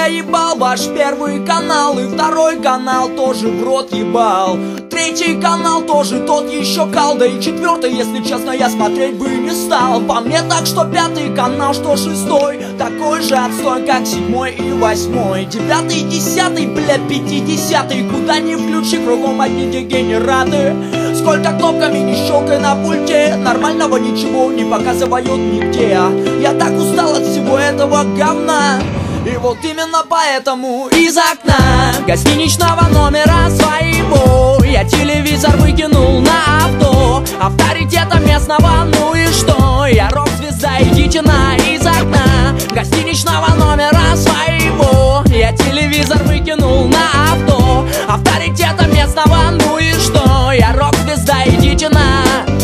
я ебал ваш первый канал, и второй канал тоже в рот ебал. Третий канал тоже тот еще кал, да и четвертый, если честно, я смотреть бы не стал. По мне так, что пятый канал, что шестой, такой же отстой, как седьмой и восьмой. Девятый, десятый, бля, 50-й, куда ни включи, кругом одни дегенераты. Сколько кнопками не щелкай на пульте, нормального ничего не показывают нигде. Я так устал от всего этого говна, и вот именно поэтому из окна гостиничного номера своего я телевизор выкинул на авто. Авторитета местного, ну и что? Я рок-звезда, идите на из окна гостиничного номера своего я телевизор выкинул на авто. Авторитета местного, ну и что? Я рок-звезда, идите на...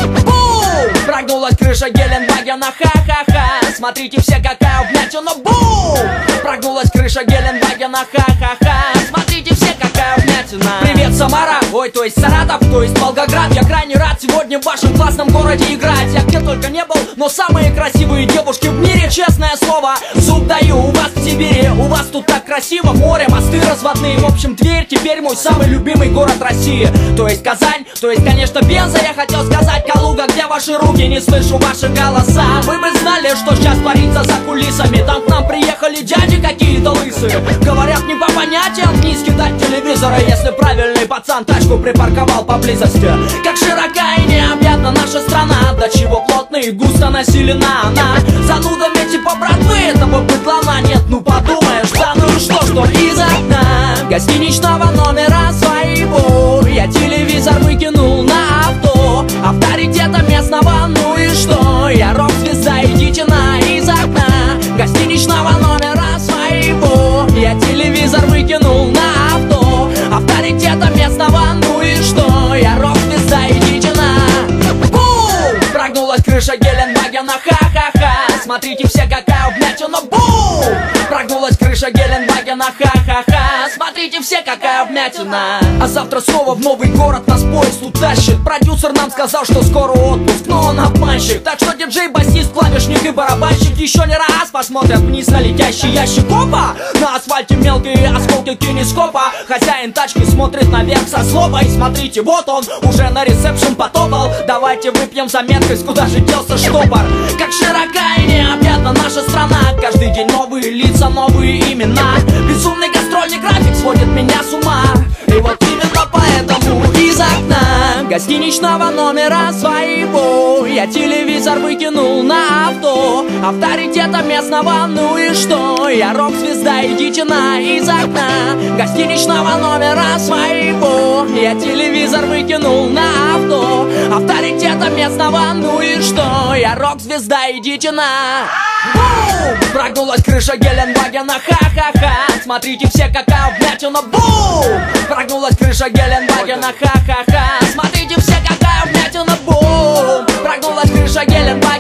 Бум! Прогнулась крыша Геленвагена, ха-ха-ха. Смотрите все, какая вмятина, бум! Прогнулась крыша Геленвагена, ха-ха-ха. Смотрите все, какая вмятина. Привет, Самара, ой, то есть Саратов, то есть Волгоград. Я крайне рад сегодня в вашем классном городе играть. Я где только не был, но самые красивые девушки в мире, честное слово, зуб даю. У вас в Сибири, у вас тут так красиво, море, мосты разводные. В общем, Тверь теперь мой самый любимый город России. То есть Казань, то есть, конечно, Пенза. Я хотел сказать Калуга, где ваши руки, не слышу ваши голоса. Вы бы знали, что сейчас творится за кулисами. Там к нам приехали дяди какие-то лысые. Говорят, не по понятиям вниз кидать телевизора, если правильный пацан тачку припарковал поблизости. Как широка и необъятна наша страна, до чего плотно и густо населена она. Занудами типа братвы этого быдлана нет. Ну подумаешь, да ну и что из окна гостиничного номера своего я телевизор выкинул на авто. Авторитета местного, ну и что? Я рок-звезда, идите на из окна гостиничного номера своего я телевизор выкинул на авто. Авторитета местного, ну и что? Я рок-звезда, идите на... Бум! Прогнулась крыша Геленвагена, ха-ха-ха. Смотрите все, какая вмятина, бум! Прогнулась крыша Геленвагена, ха-ха-ха. Смотрите все, какая вмятина. А завтра снова в новый город нас поезд утащит. Продюсер нам сказал, что скоро отпуск, но он обманщик. Так что диджей, басист, клавишник и барабанщик еще не раз посмотрят вниз на летящий ящик. Опа! На асфальте мелкие осколки кинескопа. Хозяин тачки смотрит наверх со злобой. Смотрите, вот он уже на ресепшн потопал. Давайте выпьем за меткость, куда же делся штопор. Как широка и необъятна наша страна. Каждый день новые лица, новые имена. Безумный гастрольный график сводит меня с ума. И вот именно поэтому из окна гостиничного номера своего я телевизор выкинул на авто. Авторитета местного, ну и что? Я рок-звезда, идите на из окна гостиничного номера своего я телевизор выкинул на авто. Авторитета местного, ну и что? Я рок-звезда, идите на... Бум! Прогнулась крыша Геленвагена, ха-ха-ха. Смотрите все, какая вмятина, бум! Прогнулась крыша Геленвагена, ха-ха-ха. Смотрите все, какая вмятина, бум! Прогнулась крыша Геленвагена.